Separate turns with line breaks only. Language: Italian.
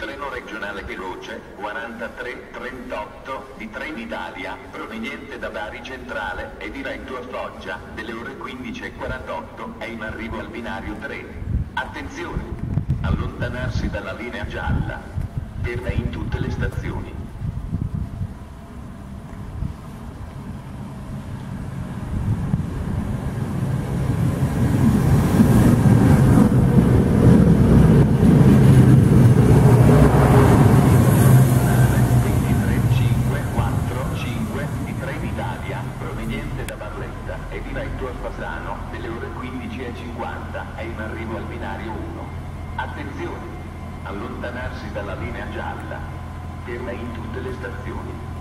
treno regionale veloce 4338 di Trenitalia, proveniente da Bari Centrale e diretto a Foggia, delle ore 15:48, è in arrivo al binario 3. Attenzione! Allontanarsi dalla linea gialla. Ferma in tutte le stazioni. Proveniente da Barletta e diretto a Fasano, delle ore 15:50, è in arrivo al binario 1. Attenzione! Allontanarsi dalla linea gialla. Ferma in tutte le stazioni.